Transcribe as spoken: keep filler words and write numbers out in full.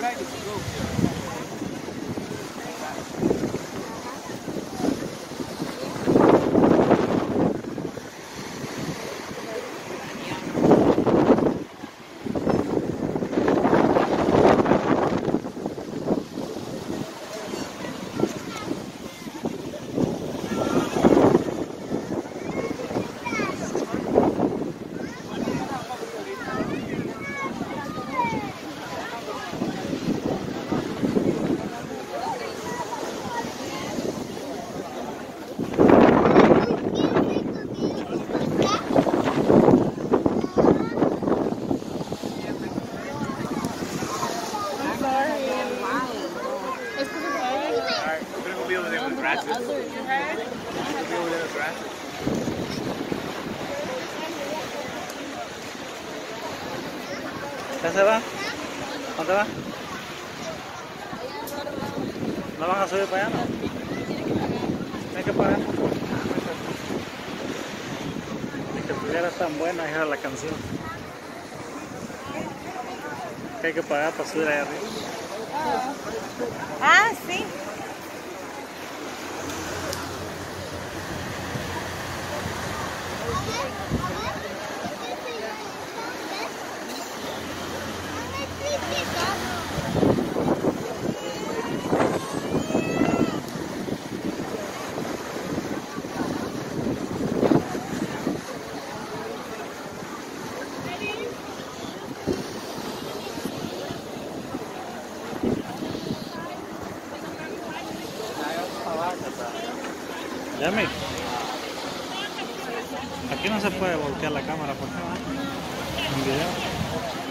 ¿Ya se va? ¿Dónde va? ¿No van a subir para allá, no? Hay que pagar. Ni que estuviera tan buena esa la canción. Que hay que pagar para subir allá arriba. Ah, sí. Yami, aquí no se puede voltear la cámara, ¿por qué va? En video.